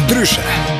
Ndryshe.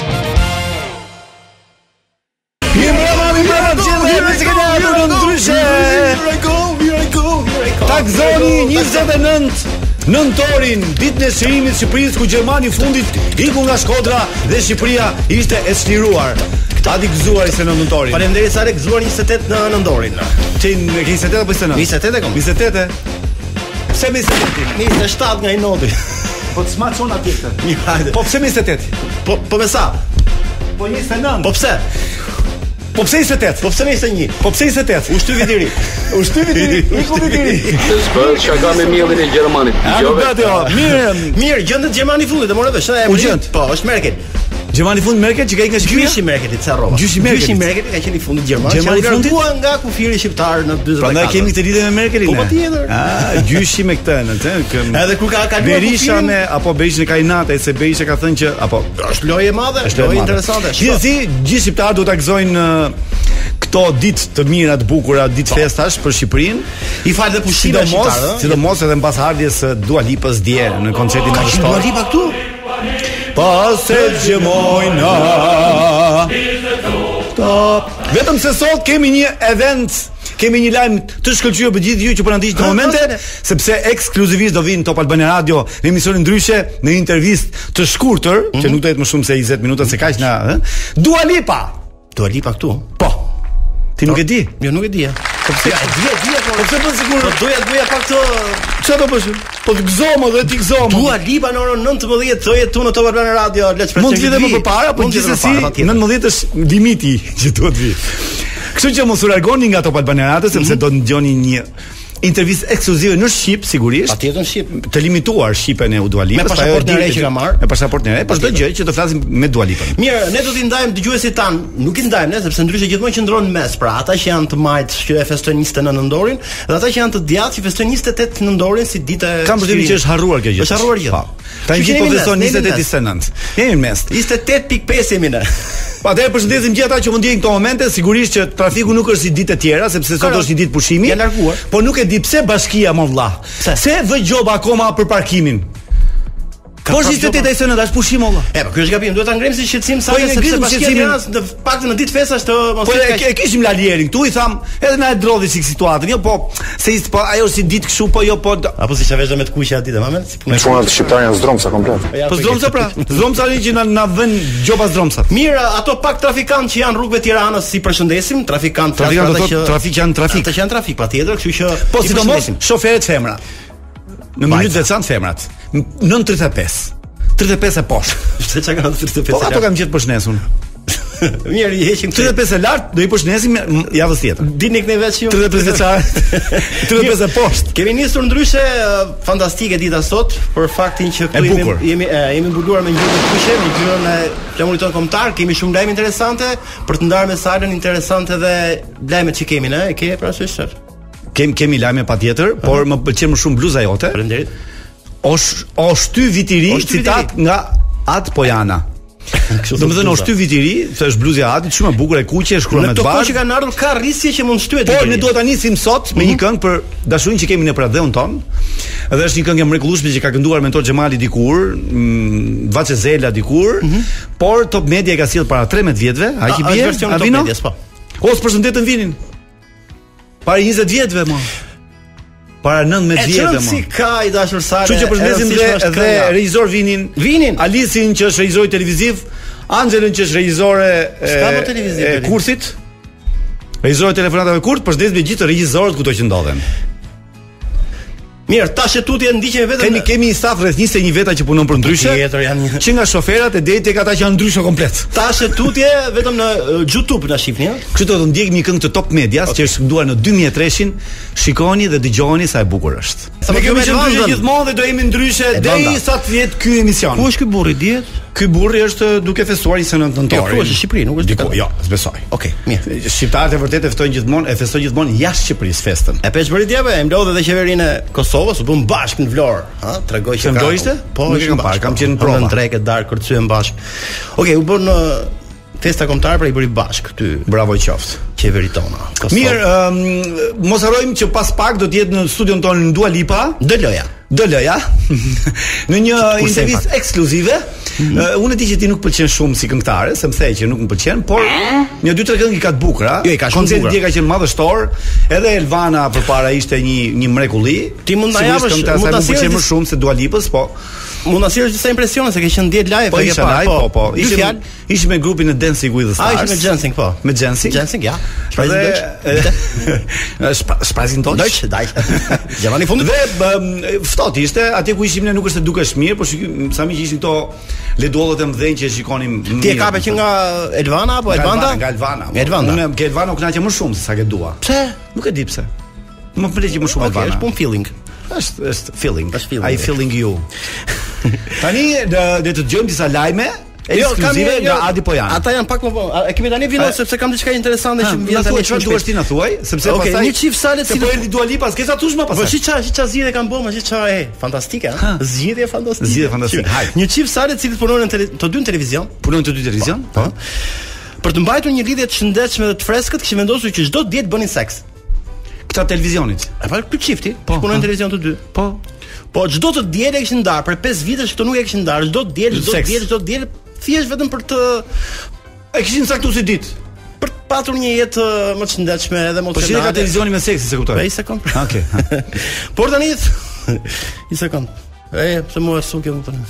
Takzoni 29 nëntorin, ditën e shirimit të Shqipërisë, ku Gjermani fundit iku nga Shkodra dhe Shqipëria ishte e çliruar. A di gëzuar ishte në nëntorin. Faleminderit sa e gëzuar 28 në nëntorin. Ti në 28 apo 29? 28 e kom. 28. Pse 28? 27 nga i noti. Po të sma çon atje këtë. Mirë, hajde. Po pse 28? Po me sa? Po 29. Po pse? Po pse 28? Po pse 21? Po pse 28? U shtyvi deri. U shtyvi deri. Iku deri. S'bëhet çka me mielin e Gjermanit. Mirë, gjendet Gjermani fundit, e morë vesh. Po, është Merkel. Gjermani fund Merkel që ka ikë nga Shqipëria? Gjyshi Merkelit, sa rrova. Gjyshi Merkelit ka qenë i fundit Gjermani. Gjermani fundit nga kufiri shqiptar në 44. Prandaj kemi këtë lidhje me Merkelin. Po patjetër. Gjyshi me këtë, edhe kur ka kaluar Berisha me apo Berisha ka inate se Berisha ka thënë që apo është lojë e madhe, lojë interesante. Gjithsesi, gjithë shqiptarët do ta gëzojnë këto ditë të mira të bukura, ditë festash për Shqipërinë. I fal dhe pushime shqiptarë, sidomos edhe mbas ardhjes së Dua Lipës dje në koncertin e shtonë. Dua Lipa këtu? Pas e gjemojna. Vetëm se sot kemi një event, kemi një lajm të shkëlqyer për gjithë ju që po na ndiqni në momente, sepse ekskluzivisht do vinë Top Albania Radio në emisionin Ndryshe në intervistë të shkurtër, që nuk do jetë më shumë se 20 minuta se kaq na, Dua Lipa. Dua Lipa këtu? Po. Ti nuk e di? Jo, nuk e di. Po pse? Po pse bën sigurisht? Po doja pak të çfarë do bësh? Po të gëzomo dhe ti gëzomo. Dua Lipa në orën 19 thoje tu në Top Albania Radio, le të mund të vite më përpara, po gjithsesi 19 është limiti që duhet vi. Kështu që mos u largoni nga Top Albania Radio sepse do të dëgjoni një intervistë ekskluzive në Shqip sigurisht. Patjetër në Shqip. Të limituar Shqipen e Dua Lipës, me pasaportën e re që ka marr. Me pasaportën e re, por çdo gjë që do flasim me Dua Lipën. Mirë, ne do t'i ndajmë dëgjuesit tan, nuk i ndajmë ne sepse ndryshe gjithmonë qëndron në mes, pra ata që janë të majt që e festojnë 29 nëntorin dhe ata që janë të djathtë që festojnë 28 nëntorin si ditë. Kam përshtypjen që është harruar kjo gjë. Është harruar gjë. Ta gjithë po festojnë 28-29. Jemi në mes. 28.5 jemi ne. Po atëherë përshëndesim gjithë ata që mund të jenë këto momente, sigurisht që trafiku nuk është si ditë e tjera, sepse sot është një ditë pushimi. Ja larguar. Po nuk e di pse bashkia më vlla. Se vë gjoba akoma për parkimin. Po është 28 në dash pushim olla. Po ky është gabim, duhet ta ngrem si shqetësim sa sepse bashkia në paktën në ditë festash të mos e kishim Lalierin këtu i tham, edhe na e drodhi si situatën. Jo po, se po ajo si ditë kështu po jo po. Apo si çaveshë me të kuqe aty domethënë, si punë. Punat shqiptar janë zdromsa komplet. Po zdromsa pra, zdromsa që na vën gjoba zdromsat. Mirë, ato pak trafikantë që janë rrugëve të Tiranës si përshëndesim, trafikantë trafik janë trafik. Ata që janë trafik patjetër, kështu që po sidomos shoferët femra. Në minutë veçantë femrat. 9:35. 35 e poshtë. Se çka kanë 35. Po ato kam gjetë përshnesun. Mirë, i heqim 35 e lart, do i përshnesim javës tjetër. Dini këne veç ju 35 vjeçare. 35 e poshtë. Kemi nisur ndryshe fantastike dita sot për faktin që këtu jemi mbuluar me ngjyrën e kuqe, me ngjyrën e flamurit tonë kombëtar, kemi shumë lajme interesante për të ndarë me salën interesante dhe lajmet që kemi, ne, e ke parasysh? Kemi lajme patjetër, por më pëlqen më shumë bluza jote. Faleminderit. O shty vitiri, citat nga At Pojana. Domethënë o shty vitiri, se është bluzja e Atit, shumë e bukur e kuqe, shkruar me të bardhë. Në që kanë ardhur ka rrisje që mund shtyhet. Por ne duhet ta nisim sot me një këngë për dashurinë që kemi në Pradheun ton. Edhe është një këngë e mrekullueshme që ka kënduar Mentor Xhamali dikur, Vaçe Zela dikur, por Top Media e ka sjell para 13 vjetëve, a që bie? A vino? Os përshëndetën vinin. Para 20 vjetëve më. Para 19 vjetëve më. Si ka i dashur Sale. Kështu që përshëndesim dhe regjisor Vinin. Alisin që është regjisor televiziv, Anxhelën që është regjisore e kursit. Regjisore telefonatave kurt, përshëndesim gjithë regjisorët kudo që ndodhen. Mirë, tash tutje ndiqen vetëm. Kemi një staf rreth 21 veta që punon për Ndryshe. Tjetër janë që nga shoferat e deri tek ata që janë Ndryshe komplet. Tash tutje vetëm në YouTube na shihni, ha? Kështu do të ndjekim një këngë të Top Medias që është kënduar në 2003-shin. Shikoni dhe dëgjoni sa e bukur është. Ne kemi qenë Ndryshe gjithmonë dhe do jemi Ndryshe derisa të vjet ky emision. Ku është ky burri diet? Ky burri është duke festuar 29 nëntor. Jo, është në Shqipëri, nuk është diku. Jo, s'besoj. Okej, mirë. Shqiptarët e vërtetë festojnë gjithmonë jashtë Shqipërisë festën. E peshbëri djeve, e mlodhe dhe qeverinë e Kosovës, u bën bashkë në Vlorë, ha? Tregoj që ka. Ishte? Po, nuk e kam parë, kam qenë në provë. Në trek e darkë kërcyen bashkë. Okej, u bën festa kombëtare pra i bëri bashkë këty. Bravo qoftë. Qeverit tona. Mirë, mos harrojmë që pas pak do të jetë në studion tonë Dua Lipa, DL-ja. Në një intervistë ekskluzive Unë e di që ti nuk pëlqen shumë si këngëtare, se më thej që nuk më pëlqen, por një 2-3 këngë ka të bukura. Jo, i ka shumë bukura. Koncerti ka qenë madhështor, edhe Elvana përpara ishte një mrekulli. Ti mund na japësh, mund ta pëlqen më shumë se Dua Lipës, po. Mund na sjellësh disa impresione se ke qenë diet live, po. Ishim me grupin e Dancing with the Stars. Ishim me Dancing, po. Me Dancing? Dancing, ja. Sprechen Deutsch. Gjavani fundit. Dhe ftohtë ishte, atje ku ishim ne nuk është se dukesh mirë, por sa më që ishin këto leduollat e mëdhenj që shikonim. Ti e kape që nga Elvana apo Elvanda? Nga Elvana. Unë ke Elvana u kënaqem më shumë se sa ke Dua. Pse? Nuk e di pse. Më pëlqej më shumë Elvana. Okej, është pun feeling. Është feeling. I feeling you. Tani do të dëgjojmë disa lajme ekskluzive nga Adi Pojana. Ata janë pak më vonë. E kemi tani vino sepse kam diçka interesante që më vjen tani. Çfarë duhesh ti na thuaj? Sepse pastaj një çift salet si po erdhi Dua Lipa, s'ke sa tush më pastaj. Po çfarë zgjidhje kanë bërë, çfarë fantastike, ha? Zgjidhje fantastike. Zgjidhje fantastike. Një çift salet cilët punojnë të dy në televizion. Punojnë të dy televizion? Po. Për të mbajtur një lidhje të shëndetshme dhe të freskët, kishin vendosur që çdo ditë bënin seks. Këta televizionit. E pa ky çifti, punojnë në televizion të dy. Po çdo të dielë e kishin ndarë për 5 vite, këto nuk e kishin ndarë. Çdo dielë, thjesht vetëm për të e kishin saktuar si ditë. Për të patur një jetë më të shëndetshme edhe më të Po shihni ka televizioni me seksi, se kuptoj. Një sekond. Okej. Por tani një sekond. Pse mua s'u ke kupton.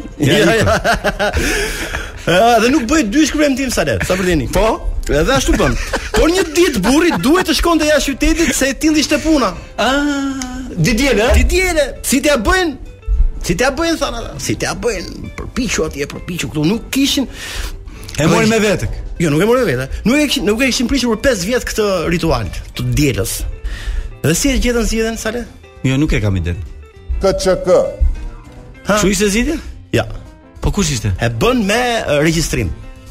Dhe nuk bëj dy shkruajm tim sa let, sa për dini. Po? Edhe ashtu bën. Por një ditë burri duhet të shkonte jashtë qytetit se e tillë ishte puna. Di dielë? Di dielë. Si t'ia bëjnë? Si t'ia bëjnë thonë ata? Si t'ia bëjnë? Përpiqu atje, këtu nuk kishin. E mori me vete. Jo, nuk e mori me vete. Nuk e kishin prishur për 5 vjet këtë ritual të dielës. Dhe si e gjetën zgjidhen sa le? Jo, nuk e kam iden. KCK. Çu ishte zgjidhja? Ja. Po kush ishte? E bën me regjistrim.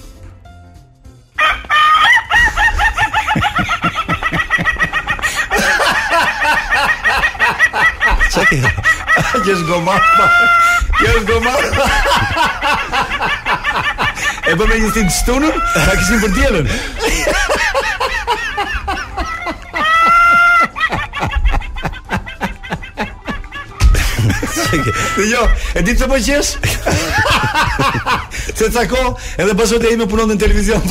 Çeke. Që është gomar. Që është gomar. E bën me një stin shtunën, ta kishin për dielën. Jo, e di pse po qesh? Se ca kohë edhe bashkëta ime punon në televizion.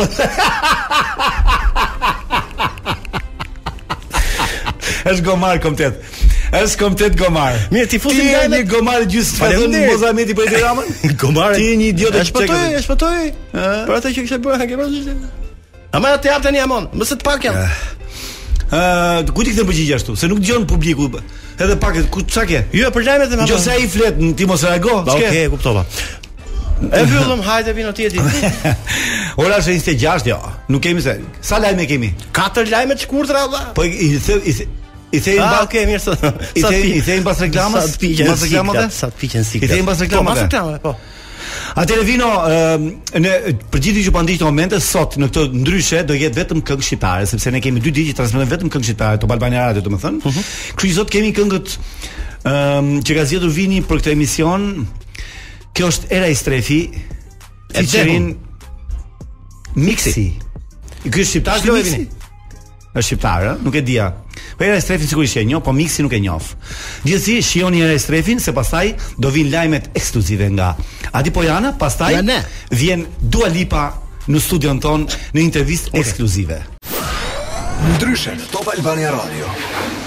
Është gomar komplet. Është komplet gomar. Mirë, ti fusim lajmet. Ti je gomar gjysmë fazon Mozameti për Tiranën? Gomar. Ti je një idiot e shpëtoi. Për atë që kishte bërë, ke pasur. Ama te jap tani amon, mos të pak jam. Ku ti këtë përgjigje ashtu? Se nuk dëgjon publiku. Edhe pak ku çka ke? Jo, për lajmet e më. Nëse ai flet, ti mos reago. Okej, kuptova. E mbyllëm, hajde vino ti e di. Ora është 26, jo. Nuk kemi se. Sa lajme kemi? 4 lajme të shkurtra valla. Po i thejnë mbas. Okej, mirë sa. I thejnë mbas reklamës? Mbas reklamave? Sa të piqen siklet. I thejnë mbas reklamave? Po. Atëre vino në përgjithësi që po ndiq në momente sot në këtë ndryshe do jetë vetëm këngë shqiptare, sepse ne kemi 2 ditë që transmetojmë vetëm këngë shqiptare, Top Albania Radio, domethënë. Kështu që sot kemi këngët që ka zgjedhur Vini për këtë emision. Kjo është Era i Strefi, featuring Mixi. Ky është shqiptar apo Vini? Është shqiptar, nuk e dia. Po Era i Strefin sigurisht e njoh, po Mixi nuk e njoh. Gjithsesi shihoni Era i Strefin se pastaj do vinë lajmet ekskluzive nga Adi Pojana, pastaj vjen Dua Lipa në studion ton në intervistë ekskluzive. Ndryshe në Top Albania Radio.